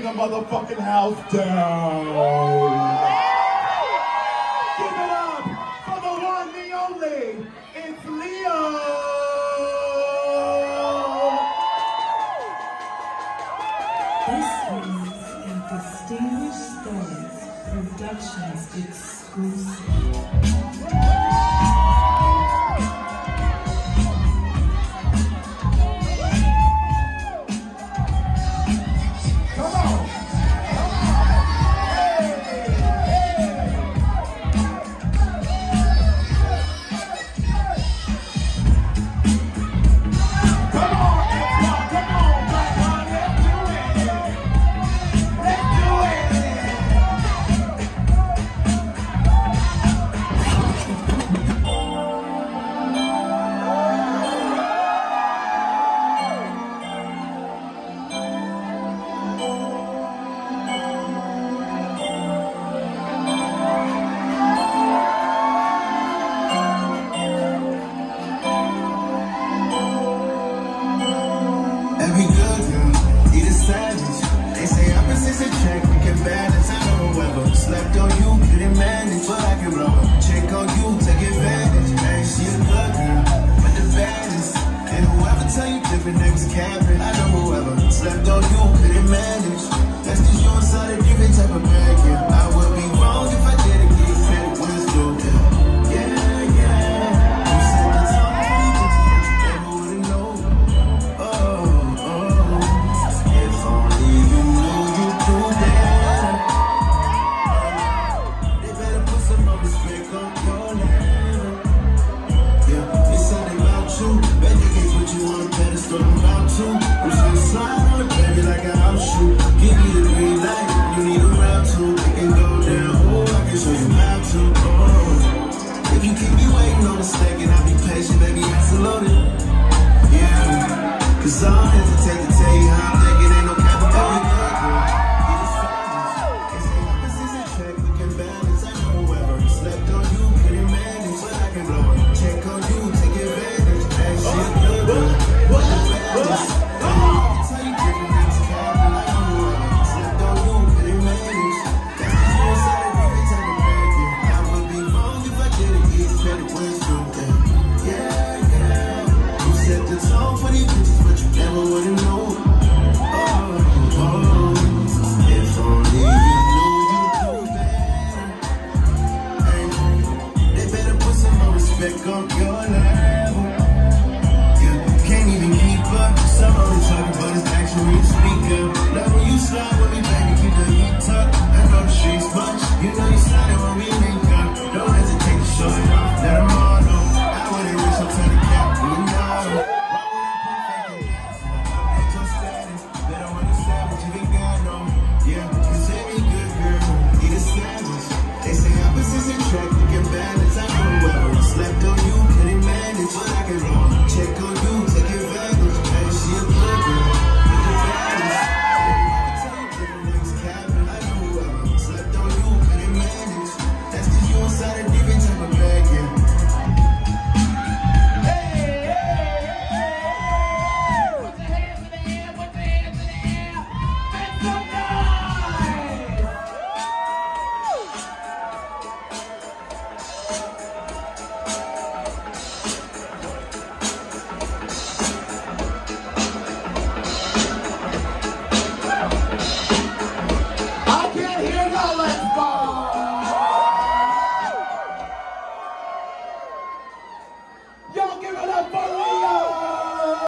the motherfucking house down. Give it up for the one, the only. It's Leyo. This is a Distinguished Stories Productions exclusive. Every good girl, eat a sandwich. They say opposites attract, we can balance. I don't ever slept on you, couldn't manage, but I can blow up. Check on you, take advantage. Hey, she a good girl, but the baddest. And whoever tell you different, they was capping. I know whoever slept on you, couldn't manage. That's cause you inside a different type of bag, yeah. I would be wrong if I didn't get credit when it's due, yeah. You said the time, but you never would've known. I'm just slide on the baby like a house shoe. Give me the green light, you need a round two. It can go down, oh, I can show you how to. Oh, if you keep me waiting on a second, I'll be patient, baby, it's loaded. Yeah, cause I'm